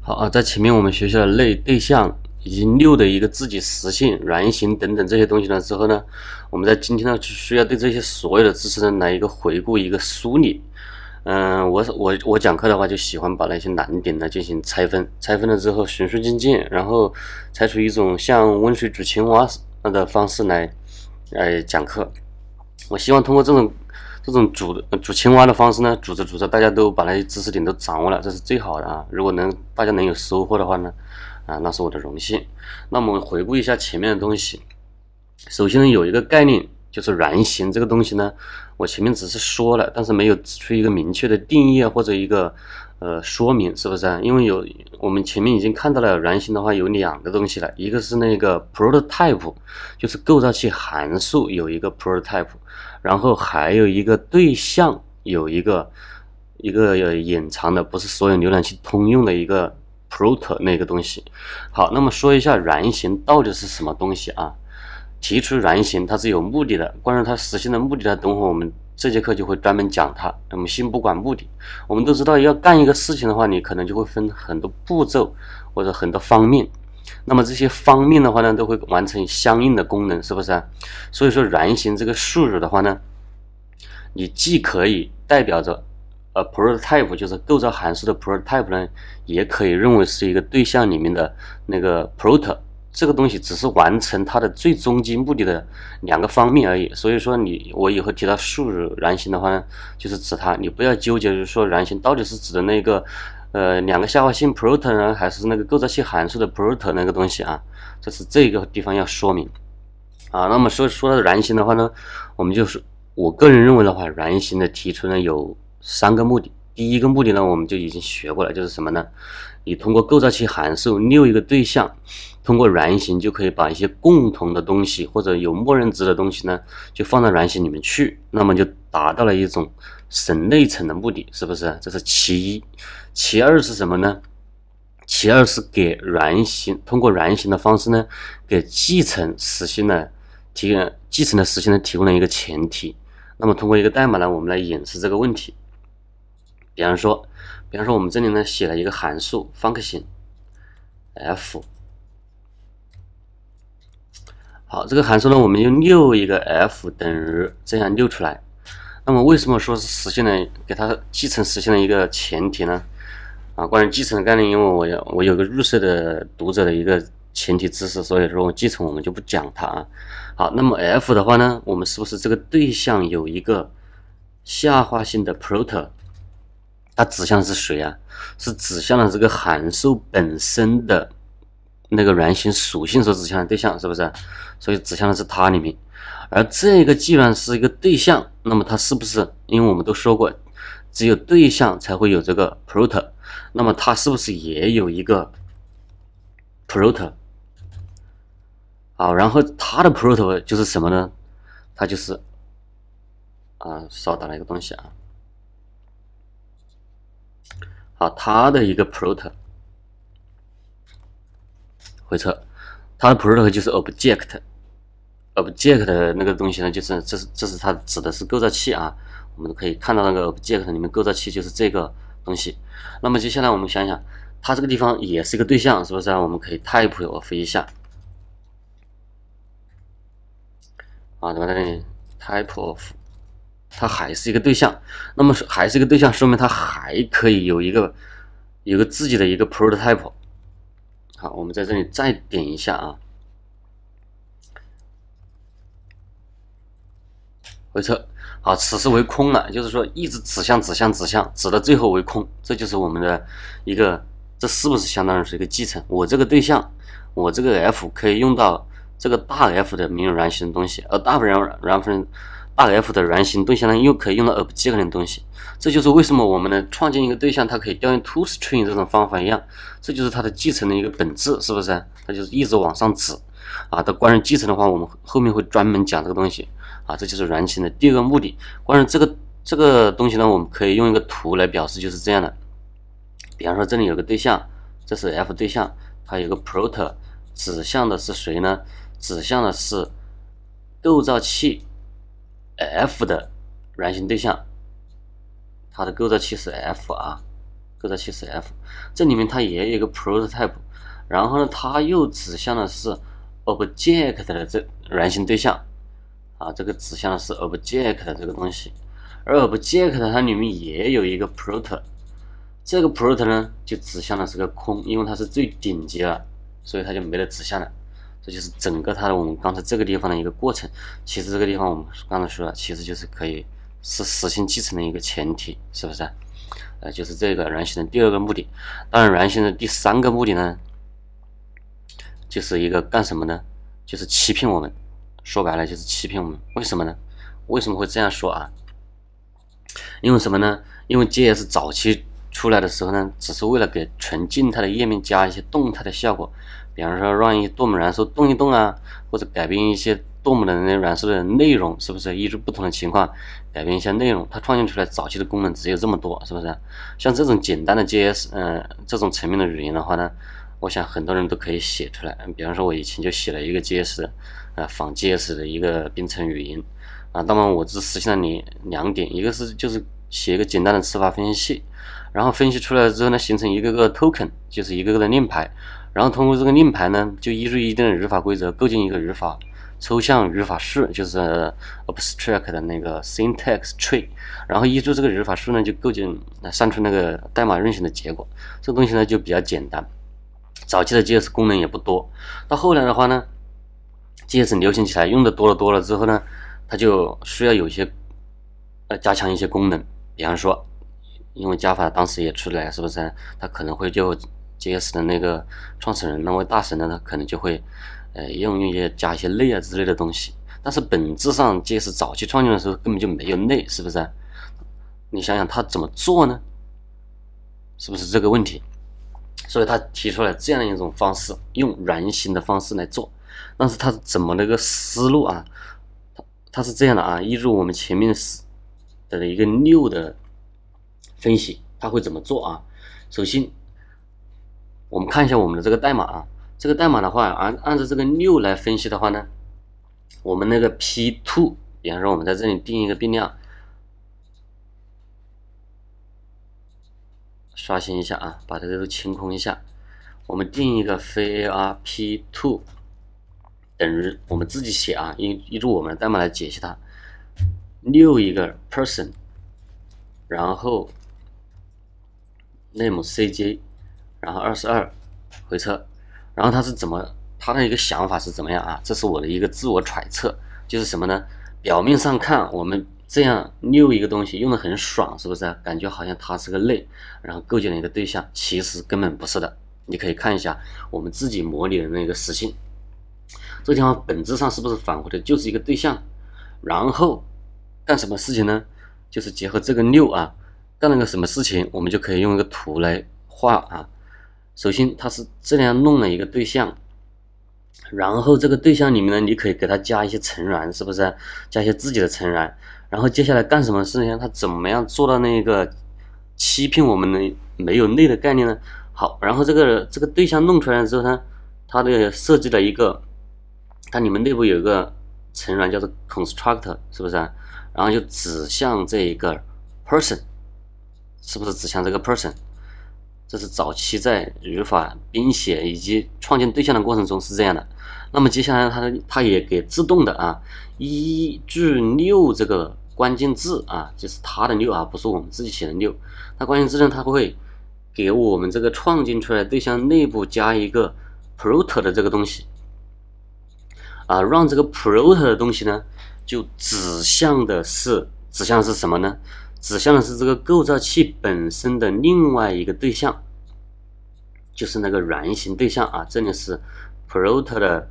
好啊，在前面我们学习了类、对象以及六的一个自己实性、原型等等这些东西了之后呢，我们在今天呢需要对这些所有的知识呢来一个回顾、一个梳理。我讲课的话就喜欢把那些难点呢进行拆分，拆分了之后循序渐进，然后采取一种像温水煮青蛙的方式来讲课。我希望通过这种煮青蛙的方式呢，煮着大家都把那些知识点都掌握了，这是最好的啊！如果大家能有收获的话呢，那是我的荣幸。那么我们回顾一下前面的东西。首先呢，有一个概念就是原型这个东西呢，我前面只是说了，但是没有指出一个明确的定义或者一个说明，是不是？因为我们前面已经看到了原型的话有两个东西了，一个是那个 prototype， 就是构造器函数有一个 prototype， 然后还有一个对象有一个隐藏的，不是所有浏览器通用的一个 proto 那个东西。好，那么说一下原型到底是什么东西啊？提出原型它是有目的的，关于它实现的目的呢，等会我们这节课就会专门讲它。我们先不管目的，我们都知道要干一个事情的话，你可能就会分很多步骤或者很多方面，那么这些方面的话呢，都会完成相应的功能，是不是啊？所以说原型这个术语的话呢，你既可以代表着prototype， 就是构造函数的 prototype 呢，也可以认为是一个对象里面的那个 proto。这个东西只是完成它的最终极目的的两个方面而已，所以说我以后提到术语原型的话呢，就是指它，你不要纠结于说原型到底是指的那个两个下划线 proto 呢，还是那个构造器函数的 proto 那个东西啊，这是这个地方要说明啊。那么说到原型的话呢，我个人认为的话，原型的提出呢有三个目的。第一个目的呢，我们就已经学过了，就是什么呢？你通过构造器函数溜一个对象，通过原型就可以把一些共同的东西或者有默认值的东西呢，就放到原型里面去，那么就达到了一种省内存的目的，是不是？这是其一。其二是什么呢？其二是给原型通过原型的方式呢，给继承的实现呢提供了一个前提。那么通过一个代码呢，我们来演示这个问题。比方说我们这里呢写了一个函数 function f， 好，这个函数呢我们用溜一个 f 等于这样溜出来。那么为什么说是实现了给它继承实现了一个前提呢？关于继承的概念，因为我有个入社的读者的一个前提知识，所以说继承我们就不讲它啊。好，那么 f 的话呢，我们是不是这个对象有一个下划线的 proto？它指向的是谁啊？是指向了这个函数本身的那个原型属性所指向的对象，是不是？所以指向的是它里面。而这个既然是一个对象，那么它是不是？因为我们都说过，只有对象才会有这个 proto， 那么它是不是也有一个 proto？ 好，然后它的 proto 就是什么呢？它就是稍打了一个东西啊。好，它的一个 proto 回撤，它的 proto 就是 object 的那个东西呢，就是这是它指的是构造器啊。我们可以看到那个 object 里面构造器就是这个东西。那么接下来我们想想，它这个地方也是一个对象，是不是啊？我们可以 type of 一下对吧？这里 type of。它还是一个对象，那么还是一个对象，说明它还可以有一个自己的一个 prototype。好，我们在这里再点一下啊，回撤。好，此时为空了，就是说一直指向，指到最后为空，这就是我们的一个，这是不是相当于是一个继承？我这个对象，我这个 f 可以用到这个大 F 的名原型的东西，而大 F 的原型对象呢，又可以用到 object 的东西。这就是为什么我们呢创建一个对象，它可以调用 toString 这种方法一样，这就是它的继承的一个本质，是不是？它就是一直往上指它关于继承的话，我们后面会专门讲这个东西这就是原型的第二个目的。关于这个东西呢，我们可以用一个图来表示，就是这样的。比方说这里有个对象，这是 F 对象，它有个 proto， 指向的是谁呢？指向的是构造器F 的原型对象，它的构造器是 F 构造器是 F， 这里面它也有一个 prototype， 然后呢，它又指向的是 object 的这原型对象啊，这个指向的是 object 的这个东西，而 object 它里面也有一个 prot， 这个 prot 呢就指向的是个空，因为它是最顶级了，所以它就没得指向了。这就是整个它的我们刚才这个地方的一个过程。其实这个地方我们刚才说了，其实就是可以是实性继承的一个前提，是不是？就是这个原型的第二个目的。当然，原型的第三个目的呢，就是一个干什么呢？就是欺骗我们。说白了就是欺骗我们。为什么呢？为什么会这样说啊？因为什么呢？因为 JS 早期出来的时候呢，只是为了给纯静态的页面加一些动态的效果，比方说让一些 DOM 函数动一动啊，或者改变一些 DOM 的那函数的内容，是不是？依据不同的情况改变一下内容，它创建出来早期的功能只有这么多，是不是？像这种简单的 JS， 这种层面的语言的话呢，我想很多人都可以写出来。比方说，我以前就写了一个 JS 仿 JS 的一个编程语音啊。当然，我只实现了两点，一个是就是写一个简单的词法分析器，然后分析出来之后呢，形成一个个 token， 就是一个个的令牌，然后通过这个令牌呢，就依据一定的语法规则构建一个语法抽象语法树，就是 abstract 的那个 syntax tree， 然后依据这个语法树呢，就构建算出那个代码运行的结果。这个东西呢就比较简单。早期的 JS 功能也不多，到后来的话呢 ，JS 流行起来，用的多了之后呢，它就需要有些加强一些功能，比方说，因为 Java 当时也出来，是不是？它可能会就 JS 的那个创始人那位大神呢，他可能就会用一些加一些类啊之类的东西。但是本质上 JS 早期创建的时候根本就没有类，是不是？你想想他怎么做呢？是不是这个问题？所以他提出了这样一种方式，用原型的方式来做。但是他怎么那个思路啊？他是这样的啊，依据我们前面的一个6的分析，他会怎么做啊？首先，我们看一下我们的这个代码啊，这个代码的话，按照这个6来分析的话呢，我们那个 P2， 比方说我们在这里定一个变量，刷新一下啊，把这个都清空一下。我们定一个非 AR P2 等于我们自己写啊，依据我们的代码来解析它。6一个 person， 然后 name CJ， 然后22回车，然后他的一个想法是怎么样啊？这是我的一个自我揣测，就是什么呢？表面上看我们这样6一个东西用的很爽，是不是？感觉好像它是个类，然后构建了一个对象，其实根本不是的。你可以看一下我们自己模拟的那个实性，这地方本质上是不是返回的就是一个对象？然后干什么事情呢？就是结合这个6啊，干了个什么事情，我们就可以用一个图来画啊。首先它是这样弄了一个对象，然后这个对象里面呢，你可以给它加一些层元，是不是？加一些自己的层元，然后接下来干什么事情？它怎么样做到那个欺骗我们的没有类的概念呢？好，然后这个对象弄出来之后呢，它的设计了一个，它里面内部有一个层元叫做 constructor， 是不是？然后就指向这一个 person， 是不是指向这个 person？ 这是早期在语法编写以及创建对象的过程中是这样的。那么接下来它也给自动的啊，依据6这个关键字啊，就是它的6啊，不是我们自己写的6。它关键字呢，它会给我们这个创建出来对象内部加一个 prot 的这个东西啊，让这个 prot 的东西呢，就指向的是什么呢？指向的是这个构造器本身的另外一个对象，就是那个原型对象啊。这里是 prot 的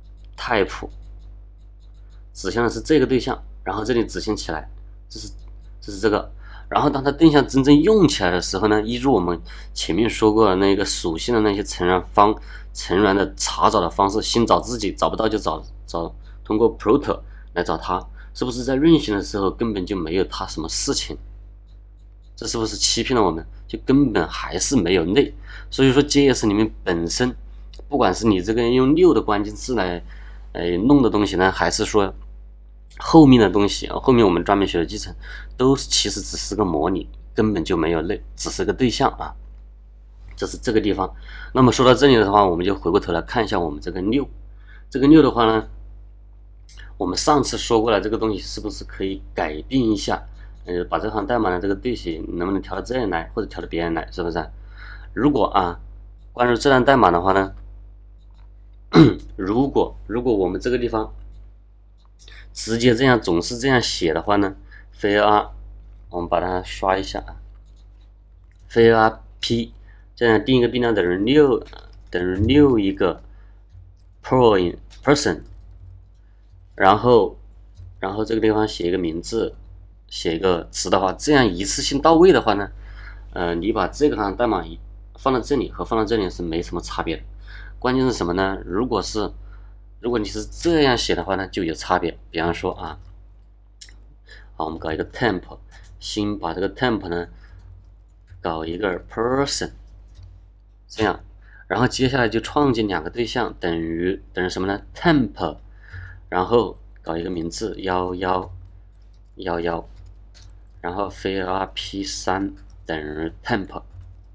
type， 指向的是这个对象，然后这里指向起来，这是这个。然后当它对象真正用起来的时候呢，依据我们前面说过的那个属性的那些层元的查找的方式，先找自己，找不到就找通过 prot 来找它，是不是在运行的时候根本就没有它什么事情？这是不是欺骗了我们？就根本还是没有类。所以说 JS 里面本身，不管是你这个用6的关键字来弄的东西呢，还是说后面的东西啊，后面我们专门学的继承，都其实只是个模拟，根本就没有类，只是个对象啊。 这是这个地方。那么说到这里的话，我们就回过头来看一下我们这个6，这个6的话呢，我们上次说过了，这个东西是不是可以改变一下？把这行代码的这个对写能不能调到这里来，或者调到别人来，是不是？如果关于这段代码的话呢，如果我们这个地方直接这样总是这样写的话呢，var 我们把它刷一下，var p 这样定一个变量等于6一个 person， 然后这个地方写一个名字，写一个词的话，这样一次性到位的话呢，你把这个行代码放到这里和放到这里是没什么差别的。关键是什么呢？如果你是这样写的话呢，就有差别。比方说好，我们搞一个 temp， 先把这个 temp 呢搞一个 person， 这样，然后接下来就创建2个对象，等于什么呢 ？temp， 然后搞一个名字1111，然后 var p3 等于 temp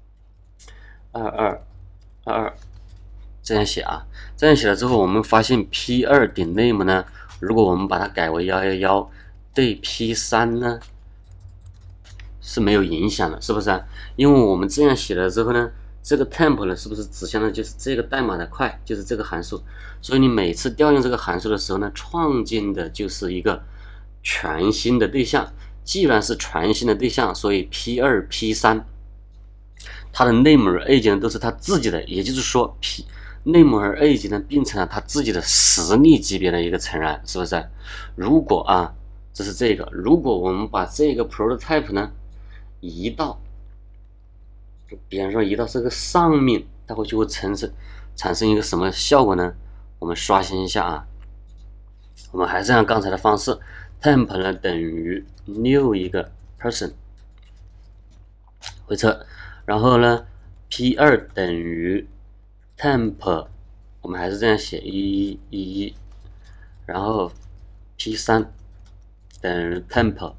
2222，这样写这样写了之后，我们发现 p2 点 name 呢，如果我们把它改为111，对 p3 呢是没有影响的，是不是因为我们这样写了之后呢，这个 temp 呢是不是指向的就是这个代码的块，就是这个函数，所以你每次调用这个函数的时候呢，创建的就是一个全新的对象。既然是全新的对象，所以 p2 p3 它的 name 和 age 呢都是它自己的，也就是说 name 和 age 呢变成了它自己的实例级别的一个成员，是不是？如果这是这个，如果我们把这个 prototype 呢移到，比方说移到这个上面，它会就会产生一个什么效果呢？我们刷新一下我们还是按刚才的方式 ，temp 呢等于6一个 person， 回车，然后呢 p2 等于 temp， 我们还是这样写1111，然后 p3 等于 temp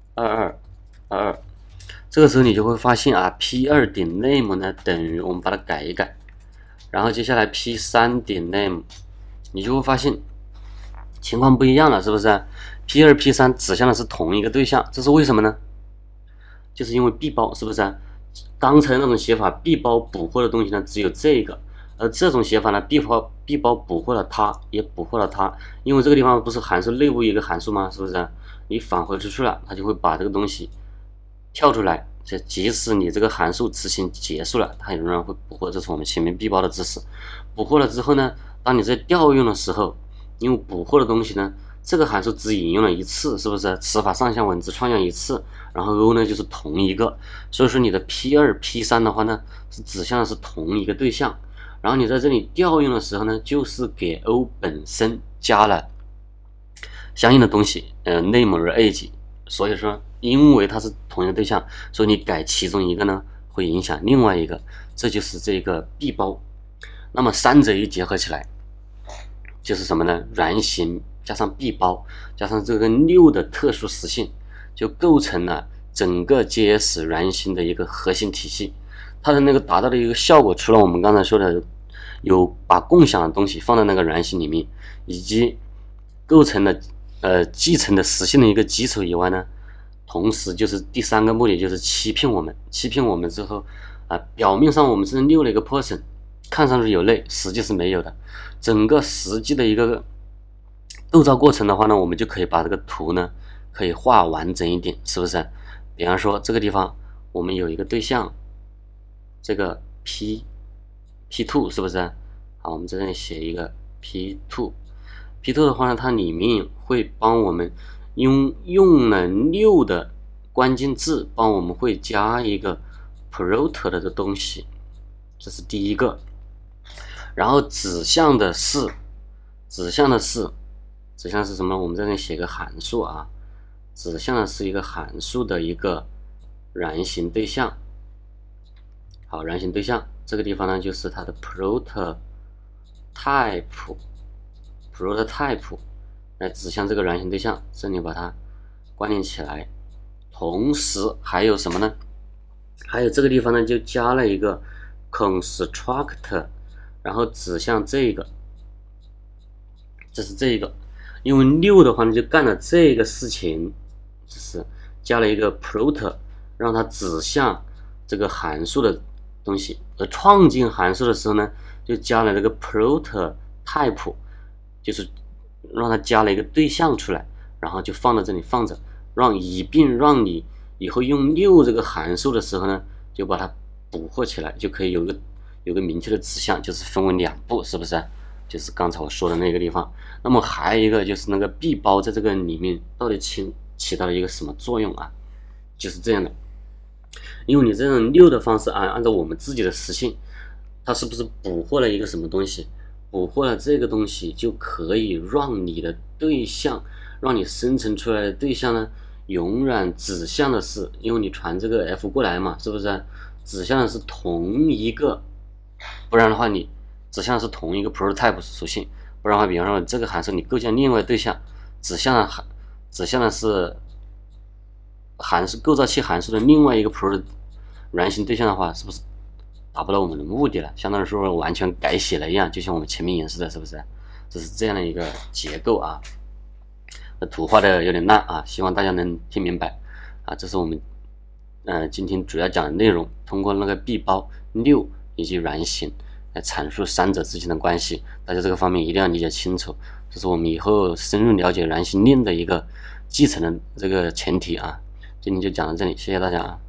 2222。这个时候你就会发现p2 点 name 呢等于，我们把它改一改，然后接下来 p3 点 name， 你就会发现情况不一样了，是不是？p2 p3 指向的是同一个对象，这是为什么呢？就是因为 b 包，是不是？刚才那种写法 b 包捕获的东西呢只有这个，而这种写法呢 b 包捕获了它，也捕获了它，因为这个地方不是函数内部一个函数吗？是不是？你返回出去了，它就会把这个东西跳出来，即使你这个函数执行结束了，它仍然会捕获。这是我们前面 b 包的知识。捕获了之后呢，当你在调用的时候，因为捕获的东西呢，这个函数只引用了一次，是不是？词法上下文只创建一次，然后 O 呢就是同一个，所以说你的 p2 p3 的话呢，是指向的是同一个对象，然后你在这里调用的时候呢，就是给 O 本身加了相应的东西，name 和 age， 所以说因为它是同一个对象，所以你改其中一个呢，会影响另外一个，这就是这个 b 包。那么三者一结合起来，就是什么呢？原型加上 b 包加上这个6的特殊实性，就构成了整个 JS 原型的一个核心体系。它的那个达到的一个效果，除了我们刚才说的有把共享的东西放在那个原型里面，以及构成了继承的实性的一个基础以外呢，同时就是第三个目的就是欺骗我们之后表面上我们是6了一个 person， 看上去有类，实际是没有的。整个实际的一个构造过程的话呢，我们就可以把这个图呢可以画完整一点，是不是？比方说这个地方我们有一个对象，这个 p2 是不是？好，我们在这里写一个 p2 的话呢，它里面会帮我们用了6的关键字，帮我们会加一个 prot 的东西，这是第一个。然后指向的是什么？我们在这里写个函数指向的是一个函数的一个原型对象。好，原型对象这个地方呢，就是它的 prototype 来指向这个原型对象，这里把它关联起来。同时还有什么呢？还有这个地方呢，就加了一个 construct， 然后指向这个，这是这个，因为6的话呢就干了这个事情，就是加了一个 plot， 让它指向这个函数的东西，而创进函数的时候呢，就加了这个 plot type， 就是让它加了一个对象出来，然后就放到这里放着，以便让你以后用6这个函数的时候呢，就把它捕获起来，就可以有个明确的指向，就是分为2步，是不是？就是刚才我说的那个地方。那么还有一个就是那个 B 包在这个里面到底起到了一个什么作用啊？就是这样的，因为你这种6的方式按照我们自己的实性，它是不是捕获了一个什么东西？捕获了这个东西，就可以让你的对象，让你生成出来的对象呢，永远指向的是，因为你传这个 F 过来嘛，是不是？指向的是同一个，不然的话你指向的是同一个 prototype 属性，不然的话，比方说这个函数你构建另外对象，指向的是构造器函数的另外一个 原型对象的话，是不是达不到我们的目的了？相当于说完全改写了一样，就像我们前面演示的，是不是？这是这样的一个结构啊。图画的有点烂啊，希望大家能听明白啊。这是我们今天主要讲的内容，通过那个 B 包、6以及原型来阐述3者之间的关系。大家这个方面一定要理解清楚，这是我们以后深入了解原型链的一个继承的这个前提啊。今天就讲到这里，谢谢大家啊。